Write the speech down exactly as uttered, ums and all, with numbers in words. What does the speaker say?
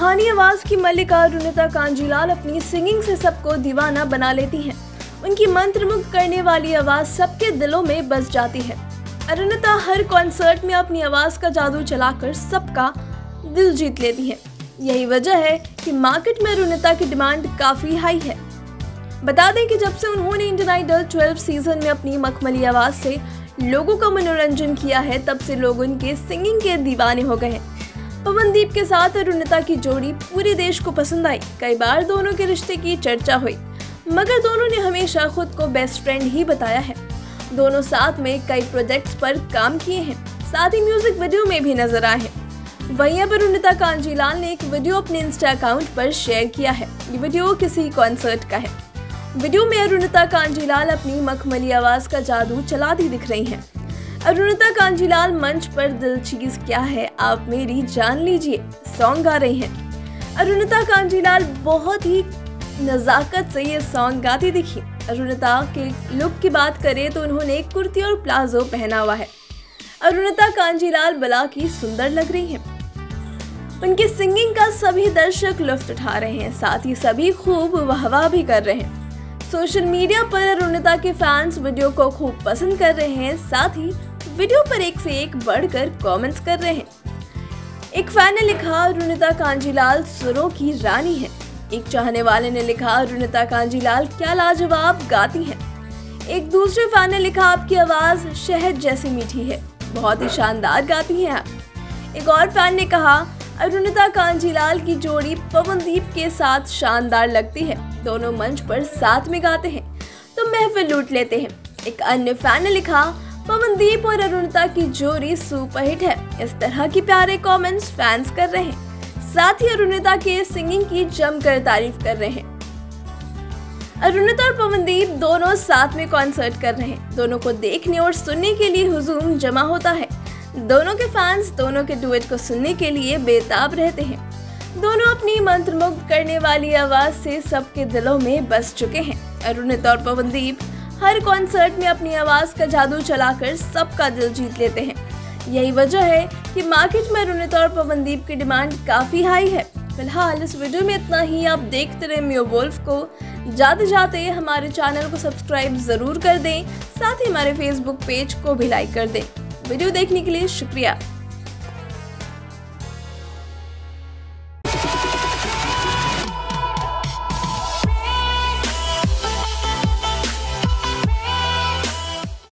सुहानी आवाज की मल्लिका अरुणिता कांजीलाल अपनी सिंगिंग से सबको दीवाना बना लेती हैं। उनकी मंत्रमुग्ध करने वाली आवाज सबके दिलों में बस जाती है। अरुणिता हर कॉन्सर्ट में अपनी आवाज का जादू चलाकर सबका दिल जीत लेती है। यही वजह है कि मार्केट में अरुणिता की डिमांड काफी हाई है। बता दें कि जब से उन्होंने इंडियन आइडल ट्वेल्व सीजन में अपनी मखमली आवाज से लोगों का मनोरंजन किया है, तब से लोग उनके सिंगिंग के दीवाने हो गए हैं। पवनदीप के साथ अरुणिता की जोड़ी पूरे देश को पसंद आई। कई बार दोनों के रिश्ते की चर्चा हुई, मगर दोनों ने हमेशा खुद को बेस्ट फ्रेंड ही बताया है। दोनों साथ में कई प्रोजेक्ट्स पर काम किए हैं, साथ ही म्यूजिक वीडियो में भी नजर आए हैं। वहीं अब अरुणिता कांजीलाल ने एक वीडियो अपने इंस्टा अकाउंट पर शेयर किया है। ये वीडियो किसी कॉन्सर्ट का है। वीडियो में अरुणिता कांजीलाल अपनी मखमली आवाज का जादू चलाती दिख रही हैं। अरुणिता कांजीलाल मंच पर दिल चीज क्या है आप मेरी जान लीजिए सॉन्ग गा रही हैं। अरुणिता कांजीलाल बहुत ही नजाकत से ये सॉन्ग गाती दिखी। अरुणिता के लुक की बात करें तो उन्होंने कुर्ती और प्लाजो पहना हुआ है। अरुणिता कांजीलाल बला की सुंदर लग रही हैं। उनकी सिंगिंग का सभी दर्शक लुत्फ उठा रहे हैं, साथ ही सभी खूब वाहवाह भी कर रहे हैं। सोशल मीडिया पर अरुणिता के फैंस वीडियो को खूब पसंद कर रहे हैं, साथ ही वीडियो पर एक से एक बढ़कर कमेंट्स कर रहे हैं। एक फैन ने लिखा अरुणिता कांजीलाल सुरों की रानी है। एक चाहने वाले ने लिखा अरुणिता कांजीलाल क्या लाजवाब गाती हैं। एक दूसरे फैन ने लिखा आपकी आवाज शहद जैसी मीठी है, बहुत ही शानदार गाती हैं आप। एक और फैन ने कहा अरुणिता कांजीलाल की जोड़ी पवनदीप के साथ शानदार लगती है, दोनों मंच पर साथ में गाते हैं तो महफिल लूट लेते हैं। एक अन्य फैन ने लिखा पवनदीप और अरुणिता की जोड़ी सुपरहिट है। इस तरह की प्यारे कमेंट्स फैंस कर रहे हैं, साथ ही अरुणिता के सिंगिंग की जमकर तारीफ कर रहे हैं। अरुणिता और पवनदीप दोनों साथ में कॉन्सर्ट कर रहे हैं। दोनों को देखने और सुनने के लिए हुजूम जमा होता है। दोनों के फैंस दोनों के डुएट को सुनने के लिए बेताब रहते हैं। दोनों अपनी मंत्रमुग्ध करने वाली आवाज से सबके दिलों में बस चुके हैं। अरुणिता और पवनदीप हर कॉन्सर्ट में अपनी आवाज का जादू चलाकर सबका दिल जीत लेते हैं। यही वजह है कि मार्केट में अरुणिता और पवनदीप की डिमांड काफी हाई है। फिलहाल इस वीडियो में इतना ही। आप देखते रहे मियो वोल्फ को। जाते जाते हमारे चैनल को सब्सक्राइब जरूर कर दें, साथ ही हमारे फेसबुक पेज को भी लाइक कर दें। वीडियो देखने के लिए शुक्रिया।